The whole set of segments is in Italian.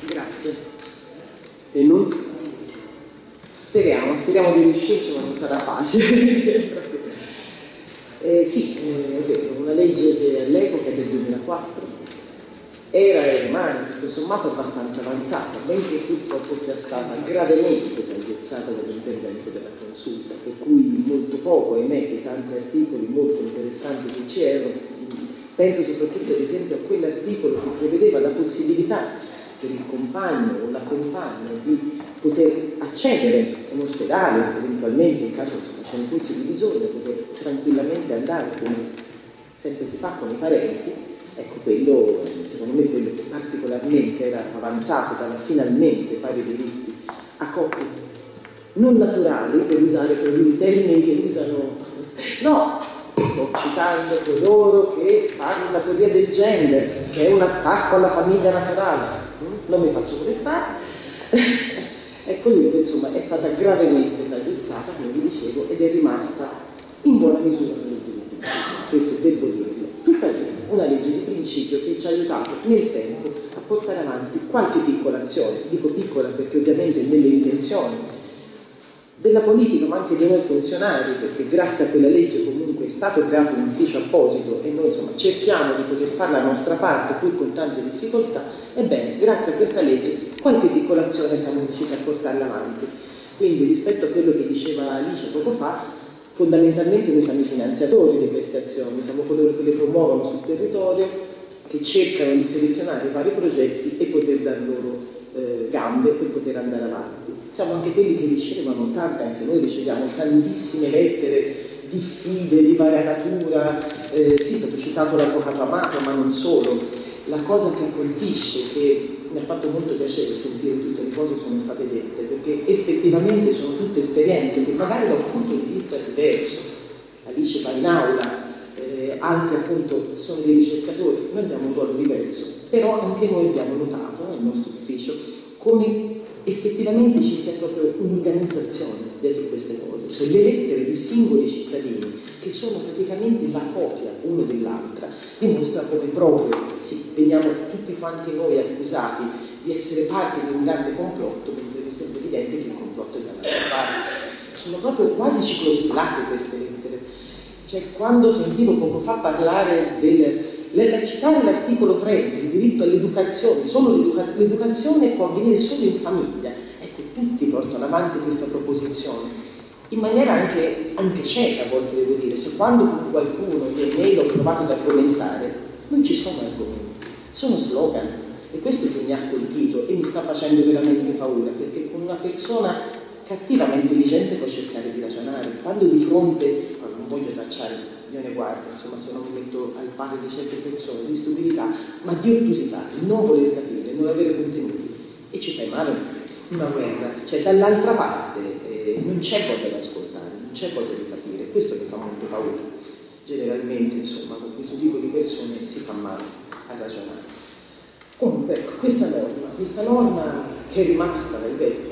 Grazie. E non? Speriamo di riuscirci, ma non sarà facile. Sì, è vero, una legge che all'epoca del 2004 era e rimane tutto sommato abbastanza avanzata, benché purtroppo sia stata gravemente tagliuzzata dall'intervento della Consulta, per cui molto poco, ahimè, di tanti articoli molto interessanti che c'erano. Penso soprattutto ad esempio a quell'articolo che prevedeva la possibilità per il compagno o la compagna di poter accedere a un ospedale, eventualmente in caso ce ne fosse di bisogno, poter tranquillamente andare, come sempre si fa con i parenti. Ecco, quello, secondo me, quello che particolarmente era avanzato, dava finalmente pari diritti a coppie non naturali, per usare quei termini che usano. No, sto citando coloro che fanno la teoria del gender, che è un attacco alla famiglia naturale. Non mi faccio molestare. Ecco, lui, insomma, è stata gravemente tagliuzzata, come vi dicevo, ed è rimasta in buona misura per l'ultimo tempo. Questo devo dirlo. Tuttavia, una legge di principio che ci ha aiutato nel tempo a portare avanti qualche piccola azione. Dico piccola perché ovviamente nelle intenzioni della politica, ma anche di noi funzionari, perché grazie a quella legge comunque è stato creato un ufficio apposito e noi insomma cerchiamo di poter fare la nostra parte pur con tante difficoltà. Ebbene, grazie a questa legge qualche piccola azione siamo riusciti a portarla avanti. Quindi rispetto a quello che diceva Alice poco fa, fondamentalmente noi siamo i finanziatori di queste azioni, siamo coloro che le promuovono sul territorio, che cercano di selezionare vari progetti e poter dar loro gambe per poter andare avanti. Siamo anche quelli che ricevono, anche noi riceviamo tantissime lettere, diffide di varia natura. Sì, è stato citato l'avvocato Amato, ma non solo. La cosa che colpisce, che mi ha fatto molto piacere sentire tutte le cose sono state dette, perché effettivamente sono tutte esperienze che magari da un punto di vista diverso. Alice va in aula, altri appunto sono dei ricercatori, noi abbiamo un ruolo diverso, però anche noi abbiamo notato nel nostro ufficio come effettivamente ci sia proprio un'organizzazione dietro queste cose, cioè le lettere di singoli cittadini che sono praticamente la copia una dell'altra, dimostra come proprio, sì, veniamo tutti quanti noi accusati di essere parte di un grande complotto, mentre mi sembra evidente che il complotto è dall'altra parte. Sono proprio quasi ciclostrate queste lettere. Cioè, quando sentivo poco fa parlare citare l'articolo 30, il diritto all'educazione, solo l'educazione può avvenire solo in famiglia. Ecco, tutti portano avanti questa proposizione, in maniera anche cieca, a volte devo dire. Cioè, quando qualcuno che mail ho provato ad argomentare, non ci sono argomenti, sono slogan. E questo che mi ha colpito e mi sta facendo veramente paura, perché con una persona cattiva ma intelligente può cercare di ragionare. Quando di fronte, non voglio tracciare, io ne guardo, insomma, se non mi metto al pari di certe persone, di stupidità, ma di ottusità, di non voler capire, non avere contenuti, e ci fai male una guerra. Cioè, dall'altra parte non c'è voglia di ascoltare, non c'è voglia di capire, questo mi fa molto paura. Generalmente, insomma, con questo tipo di persone si fa male a ragionare. Comunque, ecco, questa norma che è rimasta, ripeto,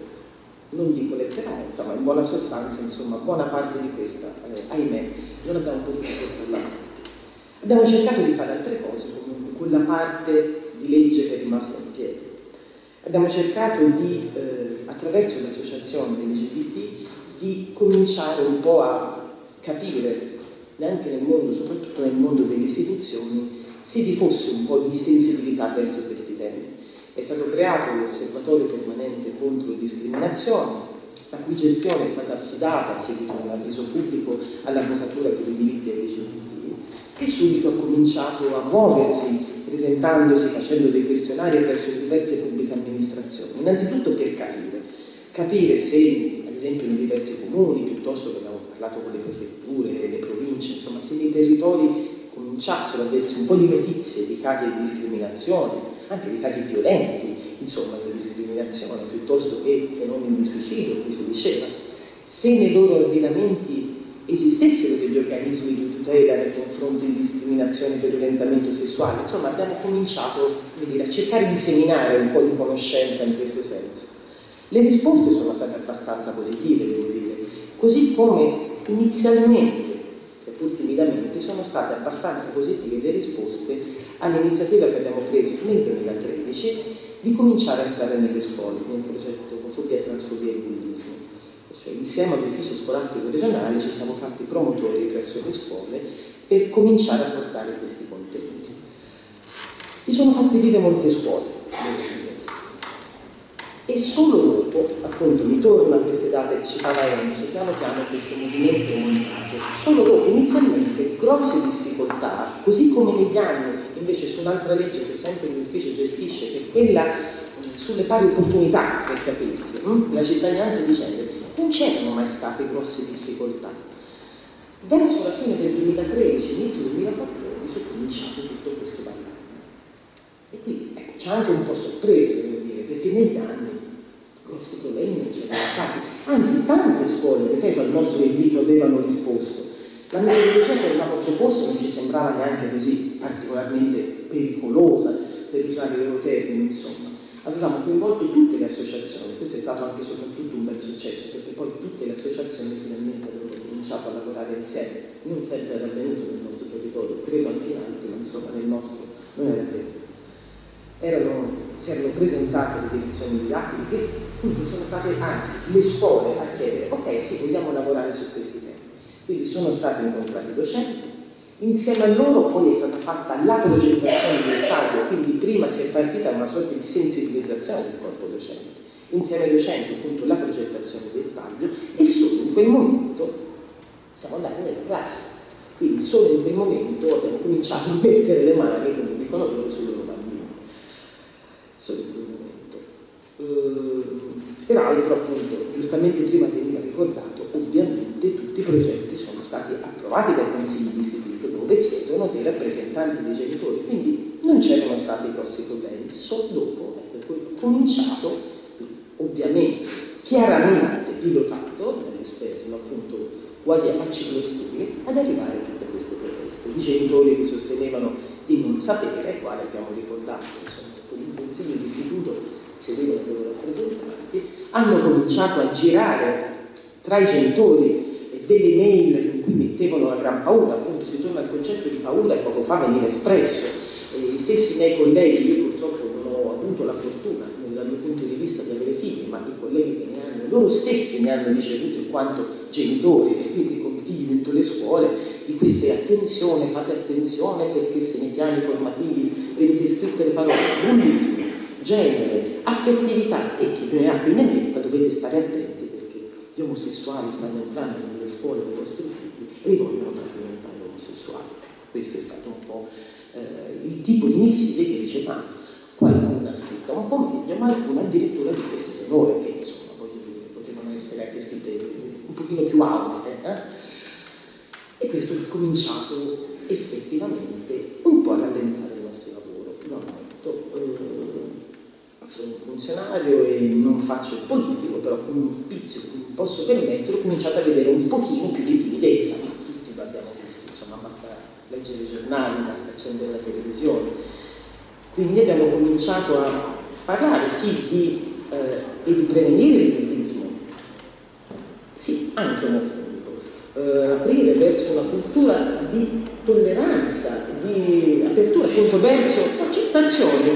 non dico letteralmente, ma in buona sostanza, insomma, buona parte di questa, ahimè, non abbiamo potuto portarla avanti. Abbiamo cercato di fare altre cose, comunque, quella parte di legge che è rimasta in piedi. Abbiamo cercato di, attraverso l'associazione LGBT, di cominciare un po' a capire, neanche nel mondo, soprattutto nel mondo delle istituzioni, se vi fosse un po' di sensibilità verso questi temi. È stato creato l'Osservatorio Permanente contro le discriminazioni, la cui gestione è stata affidata a seguito di un avviso pubblico all'Avvocatura per i diritti LGBT, che subito ha cominciato a muoversi, presentandosi, facendo dei questionari presso diverse pubbliche amministrazioni. Innanzitutto per capire se, ad esempio, nei diversi comuni, piuttosto che abbiamo parlato con le prefetture, le province, insomma, se nei territori cominciassero a aversi un po' di notizie di casi di discriminazione, anche di casi violenti, insomma, di discriminazione, piuttosto che fenomeni di suicidio, come si diceva, se nei loro ordinamenti esistessero degli organismi di tutela nei confronti di discriminazione per orientamento sessuale. Insomma, abbiamo cominciato, come dire, a cercare di seminare un po' di conoscenza in questo senso. Le risposte sono state abbastanza positive, devo dire, così come inizialmente, seppur timidamente, insegnamenti sono state abbastanza positive le risposte all'iniziativa che abbiamo preso nel 2013 di cominciare a entrare nelle scuole nel progetto Omofobia, Transfobia e Bullismo. Cioè, insieme all'ufficio scolastico regionale ci siamo fatti promotori presso le scuole per cominciare a portare questi contenuti. Si sono fatte vive molte scuole e solo dopo, appunto, ritorno a queste date che citava Enzo, piano piano questo movimento è montato. Solo dopo, inizialmente, grosse difficoltà, così come negli anni, invece su un'altra legge che sempre l'ufficio gestisce, che è quella sulle pari opportunità, per capirsi, la cittadinanza di genere, non c'erano mai state grosse difficoltà. Verso la fine del 2013, inizio del 2014, è cominciato tutto questo ballato. E quindi ecco, ci ha anche un po' sorpreso, devo dire, perché negli anni grossi problemi non c'erano stati. Anzi, tante scuole, ripeto, al nostro invito avevano risposto. La metodologia che avevamo proposto non ci sembrava neanche così particolarmente pericolosa, per usare i loro termini, insomma. Avevamo coinvolto tutte le associazioni, questo è stato anche soprattutto un bel successo, perché poi tutte le associazioni finalmente avevano cominciato a lavorare insieme. Non sempre era avvenuto nel nostro territorio, credo anche in altri, ma insomma nel nostro non era avvenuto. Si erano presentate le direzioni didattiche, quindi sono state anzi le scuole a chiedere ok, sì, vogliamo lavorare su questi temi. Quindi sono stati incontrati i docenti, insieme a loro poi è stata fatta la progettazione del taglio, quindi prima si è partita una sorta di sensibilizzazione del corpo docente, insieme ai docenti appunto la progettazione del taglio e solo in quel momento siamo andati nelle classi, quindi solo in quel momento abbiamo cominciato a mettere le mani, come dicono loro, sui loro bambini. Solo in quel momento. Peraltro, appunto, giustamente prima veniva ricordato, ovviamente tutti i progetti sono stati approvati dai consigli di istituto dove siedono dei rappresentanti dei genitori, quindi non c'erano stati grossi problemi. Solo dopo è cominciato, ovviamente, chiaramente pilotato dall'esterno, appunto, quasi a ciclo stile, ad arrivare tutte queste proteste di genitori che sostenevano di non sapere, ai quali abbiamo ricordato, insomma, con il consiglio di istituto sedevano i loro rappresentanti, hanno cominciato a girare tra i genitori delle mail in cui mettevano la gran paura, appunto si torna al concetto di paura che poco fa veniva espresso. Gli stessi miei colleghi, io purtroppo non ho avuto la fortuna dal mio punto di vista di avere figli, ma i colleghi che ne hanno, loro stessi mi hanno ricevuto in quanto genitori e quindi come figli dentro le scuole di queste attenzione, fate attenzione perché se nei piani formativi vedete scritte le parole bullismo, genere, affettività e chi ne ha più ne metta, dovete stare attenti perché gli omosessuali stanno entrando nelle scuole dei vostri figli e li vogliono far diventare omosessuali. Questo è stato un po' il tipo di missile che ricevamo. Qualcuno ha scritto un po' meglio, ma alcune addirittura di questo tenore, che insomma voglio dire, potevano essere anche scritte un pochino più alte. E questo è cominciato effettivamente un po' a rallentare il nostro lavoro. Sono un funzionario e non faccio il politico, però con un spizio che mi posso permettere ho cominciato a vedere un pochino più di timidezza, ma tutti l'abbiamo visto, insomma basta leggere i giornali, basta accendere la televisione. Quindi abbiamo cominciato a parlare sì e di prevenire il bullismo, sì, anche omofobico, aprire verso una cultura di tolleranza, di apertura appunto verso l'accettazione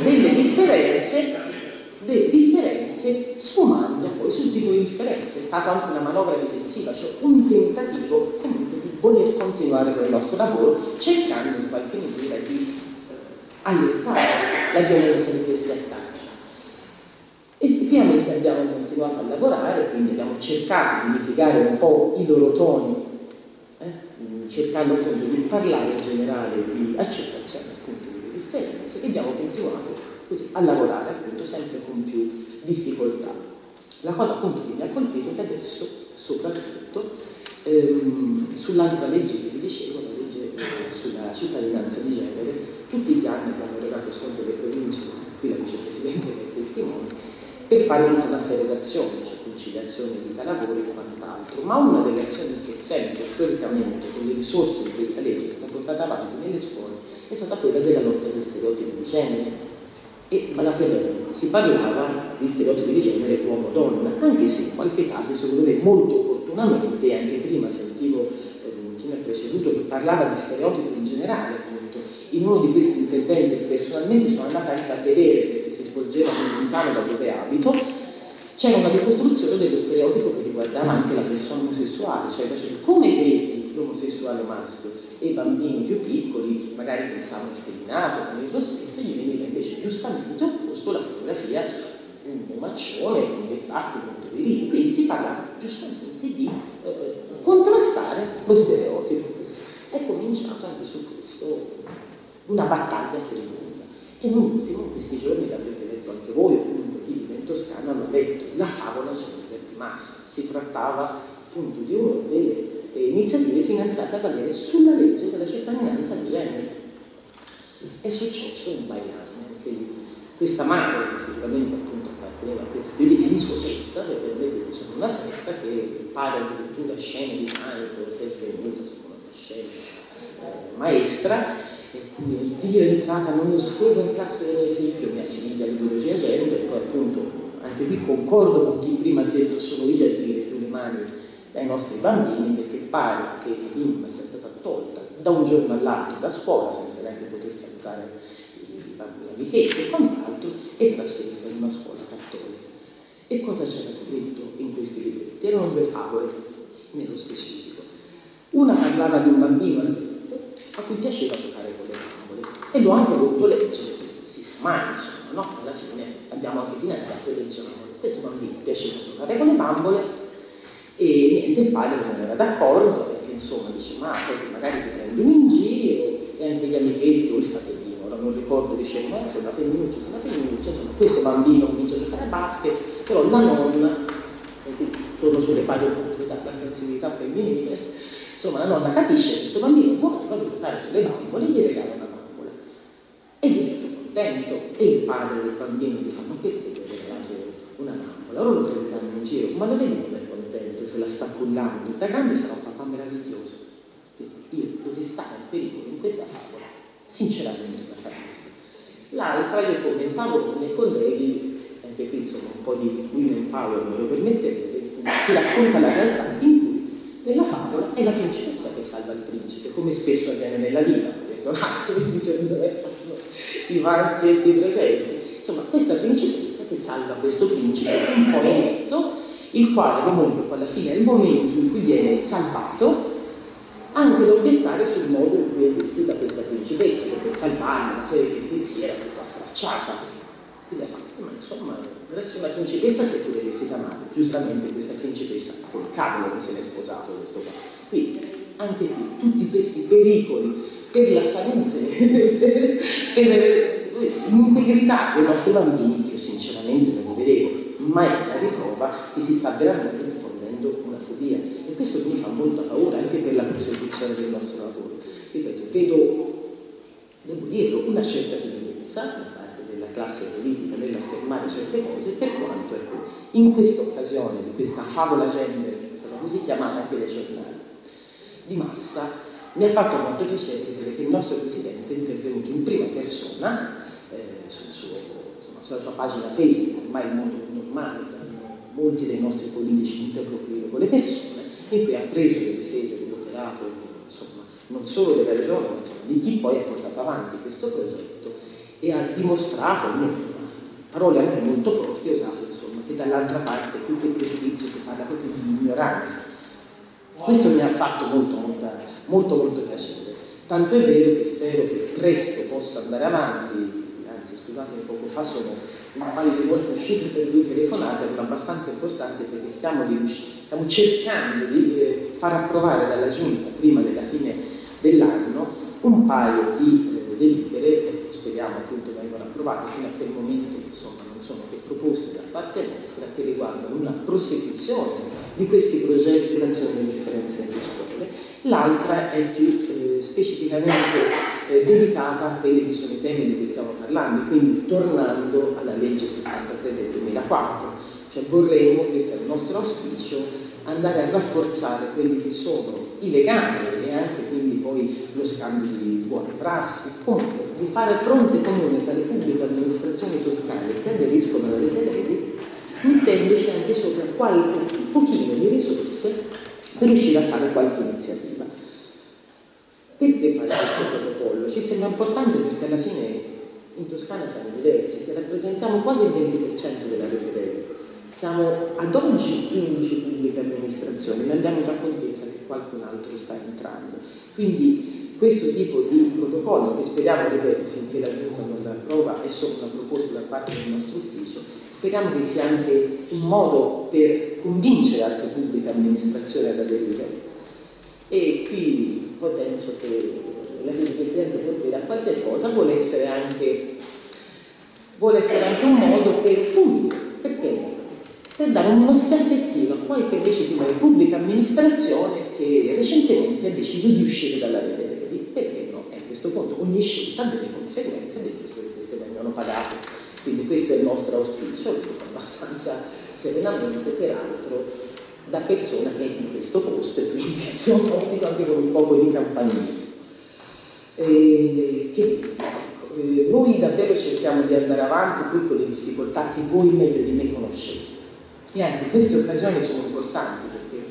delle differenze sfumando poi sul tipo di differenze. È stata anche una manovra difensiva, cioè un tentativo comunque di voler continuare con il nostro lavoro cercando in qualche misura di aiutare la violenza di questi attacchi. Effettivamente abbiamo continuato a lavorare, quindi abbiamo cercato di mitigare un po' i loro toni, cercando appunto di parlare in generale di accettazione appunto delle differenze e abbiamo continuato così a lavorare appunto sempre con più difficoltà. La cosa appunto che mi ha colpito è che adesso soprattutto sull'altra legge che vi dicevo, la legge sulla cittadinanza di genere, tutti gli anni abbiamo erogato soldi alle province, qui la vicepresidente è testimone, per fare tutta una serie d'azioni, cioè conciliazione di vita lavoro e quant'altro, ma una delle azioni che sempre storicamente con le risorse di questa legge è stata portata avanti nelle scuole è stata quella della lotta agli stereotipi di genere. E malapriamente si parlava di stereotipi di genere uomo-donna, anche se in qualche caso, secondo me molto opportunamente, e anche prima sentivo chi mi ha preceduto, che parlava di stereotipi in generale, appunto. In uno di questi interventi che personalmente sono andata anche a vedere, perché si svolgeva lontano da dove abito, c'era una ricostruzione dello stereotipo che riguardava anche la persona omosessuale, cioè come vedi l'omosessuale maschio e i bambini più piccoli magari pensavano effeminato, con il rossetto, gli veniva invece giustamente opposto la fotografia un omaccione con dei tratti molto virini, quindi si parlava giustamente di contrastare lo stereotipo. È cominciato anche su questo una battaglia furibonda e non ultimo in questi giorni l'avrete letto anche voi, o comunque chi vive in Toscana hanno letto la favola gender di massa. Si trattava appunto di una delle iniziative finanziate a valere sulla legge della cittadinanza di genere. È successo un bailame anche lì. Questa madre, che sicuramente appunto apparteneva a questa, io definisco setta, perché per me questi sono una setta che pare addirittura scene di panico, se è venuta su una scena maestra, e quindi io è entrata, non lo sapevo, in classe del figlio, mia figlia, l'ideologia genere, e poi appunto anche qui concordo con chi prima ha detto sono io a dire sulle mani ai nostri bambini, perché pare che la bimba sia stata tolta da un giorno all'altro da scuola senza neanche poter salutare i bambini amichetti e quant'altro e trasferita in una scuola cattolica. E cosa c'era scritto in questi libretti? Erano due favole nello specifico. Una parlava di un bambino a cui piaceva giocare con le bambole e l'ho anche voluto leggere, si sa mai, insomma, no? Alla fine abbiamo anche finanziato e leggevamo. Questo bambino piaceva giocare con le bambole e niente, il padre non era d'accordo perché insomma dice ma poi magari ti prendono in giro e anche gli amichetti o il fratellino, ora non ricordo, dice ma sei una femminuccia, insomma questo bambino comincia a giocare a basket, però la nonna, e qui torno sulle pagine della sensibilità femminile, insomma la nonna capisce che questo bambino vuole proprio giocare sulle bambole e gli regala una bambola e lui è tutto contento e il padre del bambino gli fa ma che ti hai regalato una bambola? Ora lo prenderanno in giro, ma lo vedi come è contento, se la sta cullando, da grande sarà un papà meraviglioso. Io dove stare in pericolo in questa favola sinceramente la farei. L'altra io commentavo con i miei colleghi, anche qui insomma un po' di women power me lo permettete, si racconta la realtà in cui nella favola è la principessa che salva il principe, come spesso avviene nella vita, perdonatemi dicendo i maschietti presenti. Insomma, questa principessa che salva questo principe un po' inetto, il quale comunque alla fine è il momento in cui viene salvato, anche da obiettare sul modo in cui è vestita questa principessa, che per salvarla una serie di peripezie era tutta stracciata. Quindi ha fatto, ma insomma, per essere una principessa sei pure vestita male. Giustamente questa principessa, col cavolo che se n'è sposato questo qua. Quindi, anche qui, tutti questi pericoli per la salute, per l'integrità dei nostri bambini, io sinceramente non li vedevo mai a riprova che si sta veramente diffondendo una fobia. E questo mi fa molta paura anche per la prosecuzione del nostro lavoro. Ripeto, vedo, devo dirlo, una certa tendenza da parte della classe politica nell'affermare certe cose, per quanto ecco, in questa occasione di questa favola gender, che è stata così chiamata anche dai giornali, di massa, mi ha fatto molto piacere vedere che il nostro Presidente è intervenuto in prima persona sulla sua pagina Facebook, ormai in modo normale, molti dei nostri politici interloquire con le persone, in cui ha preso le difese dell'operato, insomma, non solo della regione, ma insomma, di chi poi ha portato avanti questo progetto e ha dimostrato, parole anche molto forti, usato, insomma, che dall'altra parte più che pregiudizio si parla proprio di ignoranza. Questo mi ha fatto molto piacere. Tanto è vero che spero che presto possa andare avanti, anzi scusatemi, poco fa sono un paio di volte uscite per 2 telefonate, erano abbastanza importanti perché stiamo cercando di far approvare dalla Giunta prima della fine dell'anno un paio di delibere, speriamo appunto vengano approvate, fino a quel momento insomma non sono che proposte da parte nostra che riguardano una prosecuzione di questi progetti di azione di differenza nelle scuole. L'altra è più specificamente dedicata a quelli che sono i temi di cui stiamo parlando, quindi tornando alla legge 63 del 2004, cioè vorremmo, questo è il nostro auspicio, andare a rafforzare quelli che sono i legami e anche quindi poi lo scambio di buone prassi, comunque di fare fronte comune tra le pubbliche amministrazioni toscane che aderiscono alla rete Reti, mettendoci anche sopra qualche pochino di risorse per riuscire a fare qualche iniziativa. Perché fare questo protocollo? Ci sembra importante perché alla fine in Toscana siamo diversi, se rappresentiamo quasi il 20% della rete rete. Siamo ad oggi 15 pubbliche amministrazioni, ne abbiamo già contezza che qualcun altro sta entrando. Quindi questo tipo di protocollo, che speriamo, ripeto, finché la Giunta non la approva, è solo una proposta da parte del nostro ufficio, speriamo che sia anche un modo per convincere altre pubbliche amministrazioni ad aderire. E qui poi penso che la Presidente può dire a qualche cosa, vuole essere anche un modo per punire, perché no? Per dare uno schiaffettino a qualche invece di pubblica amministrazione che recentemente ha deciso di uscire dalla rete reti. Perché no? E a questo punto ogni scelta ha delle conseguenze ed è giusto che queste vengano pagate. Quindi questo è il nostro auspicio, abbastanza serenamente, peraltro, da persona che è in questo posto e quindi insomma auspico anche con un po' di campanilismo. Noi davvero cerchiamo di andare avanti poi con le difficoltà che voi meglio di me conoscete. E anzi, queste occasioni sono importanti perché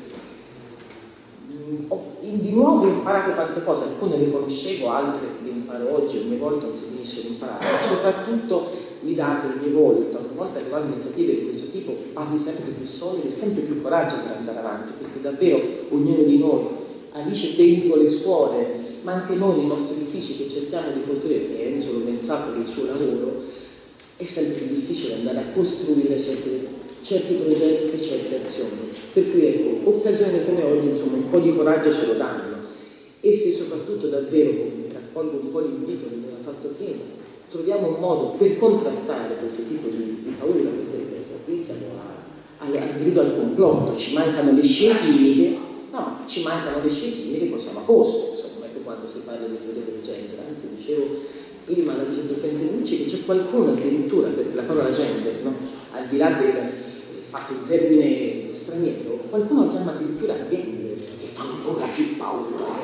ho di nuovo imparato tante cose, alcune le conoscevo, altre le imparo oggi, ogni volta non si finisce di imparare, ma soprattutto mi date ogni volta che vanno iniziative di questo tipo, basi sempre più solide e sempre più coraggio per andare avanti, perché davvero ognuno di noi Alice dentro le scuole, ma anche noi nei nostri uffici che cerchiamo di costruire, e Enzo lo pensava per il suo lavoro, è sempre più difficile andare a costruire certi progetti e certe azioni. Per cui ecco, occasioni come oggi, insomma, un po' di coraggio ce lo danno. E se soprattutto davvero, raccolgo un po' l'invito che mi ha fatto prima, troviamo un modo per contrastare questo tipo di paura, perché qui siamo al grido al complotto, ci mancano le scie chimiche, no, ci mancano le scie chimiche, poi siamo a posto, insomma, ecco quando si parla di teoria del genere, anzi dicevo prima alla vicepresidente Lucci che c'è qualcuno addirittura, perché la parola gender, no? Al di là del fatto in termine straniero, qualcuno chiama addirittura gender, che fa ancora più paura,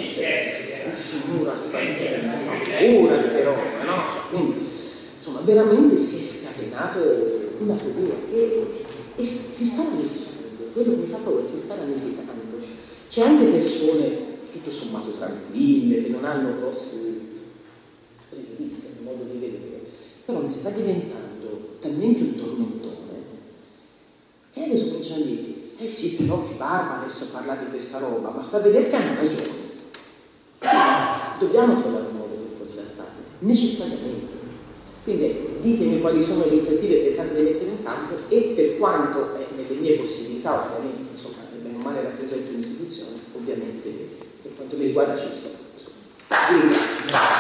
ora ste robe, no? Quindi, insomma, veramente si è scatenato una figura e si sta ramificando, quello che mi fa paura, si sta ramificando. C'è anche persone tutto sommato tranquille, che non hanno grossi pregiudizi nel modo di vedere, però ne sta diventando talmente un tormentone che adesso cominciano a dire sì, però che barba adesso parlare di questa roba, ma sta a vedere che hanno ragione. Dobbiamo trovare un modo per contrastare, necessariamente. Quindi ditemi quali sono le iniziative pensate di mettere in campo e per quanto è nelle mie possibilità, ovviamente, insomma, bene o male rappresento un'istituzione, ovviamente per quanto mi riguarda ci sto.